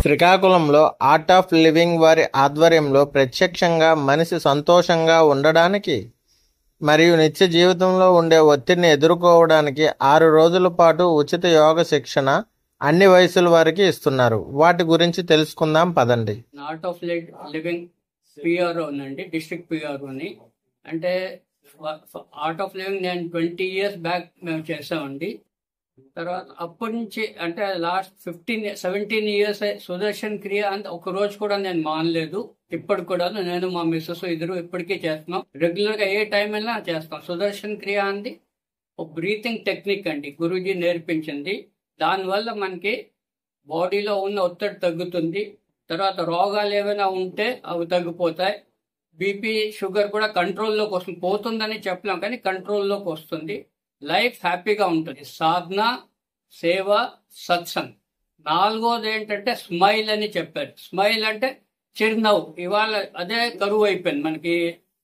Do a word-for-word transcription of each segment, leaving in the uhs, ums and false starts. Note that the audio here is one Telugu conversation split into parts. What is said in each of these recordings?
శ్రీకాకుళంలో ఆర్ట్ ఆఫ్ లివింగ్ వారి ఆధ్వర్యంలో ప్రత్యక్షంగా మనిషి సంతోషంగా ఉండడానికి మరియు నిత్య జీవితంలో ఉండే ఒత్తిడిని ఎదుర్కోవడానికి ఆరు రోజుల పాటు ఉచిత యోగ శిక్షణ అన్ని వయసుల వారికి ఇస్తున్నారు. వాటి గురించి తెలుసుకుందాం పదండి. ఆర్ట్ ఆఫ్ లివింగ్ పిఆర్ఓ అండి, డిస్ట్రిక్ట్ పిఆర్ఓని. అంటే ఆర్ట్ ఆఫ్ లివింగ్ నేను ట్వంటీ ఇయర్స్ బ్యాక్ మేము చేసామండి. తర్వాత అప్పటి నుంచి అంటే last fifteen seventeen years Sudarshan Kriya అంటే ఒక రోజు కూడా నేను మానలేదు. ఇప్పటికి కూడా నేను మా మిస్సెస్ ఇద్దరు ఇప్పటికీ చేస్తున్నాం. రెగ్యులర్ గా ఏ టైం అయినా చేస్తాం. సుదర్శన్ క్రియ అంది ఒక బ్రీతింగ్ టెక్నిక్ అండి, గురూజీ నేర్పించింది. దానివల్ల మనకి బాడీలో ఉన్న ఒత్తిడి తగ్గుతుంది. తర్వాత రోగాలు ఏమైనా ఉంటే అవి తగ్గిపోతాయి. బీపీ షుగర్ కూడా కంట్రోల్లోకి వస్తుంది. పోతుందని చెప్పలేం కానీ కంట్రోల్లోకి వస్తుంది. లైఫ్ హ్యాపీగా ఉంటుంది. సాధన, సేవ, సత్సంగ్. నాలుగోది ఏంటంటే స్మైల్ అని చెప్పారు. స్మైల్ అంటే చిరునవ్వు. ఇవాళ అదే కరువు అయిపోయింది మనకి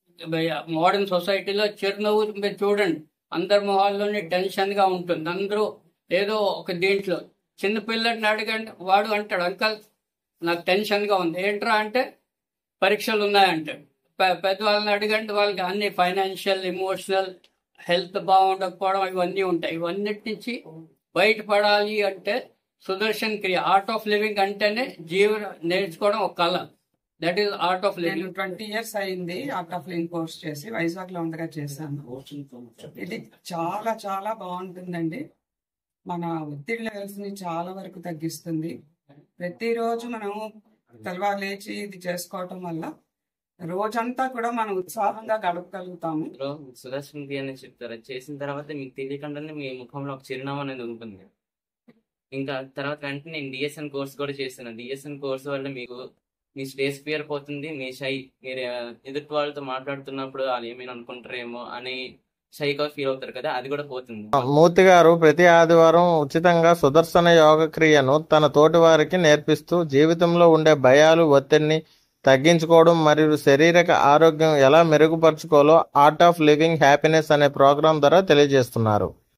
మోడర్న్ సొసైటీలో. చిరునవ్వు మీరు చూడండి, అందరి మొహాల్లోనే టెన్షన్ గా ఉంటుంది. అందరూ ఏదో ఒక దీంట్లో చిన్నపిల్లడిని అడగండి, వాడు అంటాడు అంకల్ నాకు టెన్షన్ గా ఉంది. ఏంట్రా అంటే పరీక్షలు ఉన్నాయంటాడు. పెద్దవాళ్ళని అడగండి, వాళ్ళకి అన్ని ఫైనాన్షియల్, ఎమోషనల్, హెల్త్ బాగుండకపోవడం ఇవన్నీ ఉంటాయి. ఇవన్నిటి నుంచి బయటపడాలి అంటే సుదర్శన్ క్రియ, ఆర్ట్ ఆఫ్ లివింగ్ అంటేనే జీవన నేర్చుకోవడం ఒక కళ. That is art of living. Twenty years అయింది ఆర్ట్ ఆఫ్ లివింగ్ కోర్స్ చేసి, వైజాగ్ లో ఉండగా చేశాను. ఇది చాలా చాలా బాగుంటుందండి. మన ఒత్తిడి లెవెల్స్ ని చాలా వరకు తగ్గిస్తుంది. ప్రతిరోజు మనం తెల్లవారు లేచి ఇది చేసుకోవటం వల్ల రోజంతా కూడా మనం ఉత్సాహంగా గడపగలుగుతాము. సుదర్శన్ క్రియ అని చెప్తారు. చేసిన తర్వాత మీకు తెలియకుండానే మీ ముఖంలో ఒక చిరునవ్వు అనేది ఉంటుంది. ఇంకా తర్వాత వెంటనే నేను డిఎస్ఎన్ కోర్స్ కూడా చేశాను. డిఎస్ఎన్ కోర్స్ వల్ల మీకు మీ స్టేజ్ ఫియర్ పోతుంది. మీ షై, మీరు ఎదుటి వాళ్ళతో మాట్లాడుతున్నప్పుడు వాళ్ళు ఏమైనా అనుకుంటారేమో అని షైగా ఫీల్ అవుతారు కదా, అది కూడా పోతుంది. మూర్తి గారు ప్రతి ఆదివారం ఉచితంగా సుదర్శన యోగ క్రియను తన తోటి వారికి నేర్పిస్తూ జీవితంలో ఉండే భయాలు, ఒత్తిడిని తగ్గించుకోవడం మరియు శారీరక ఆరోగ్యం ఎలా మెరుగుపరచుకోవాలో ఆర్ట్ ఆఫ్ లివింగ్ హ్యాపీనెస్ అనే ప్రోగ్రాం ద్వారా తెలియజేస్తున్నారు.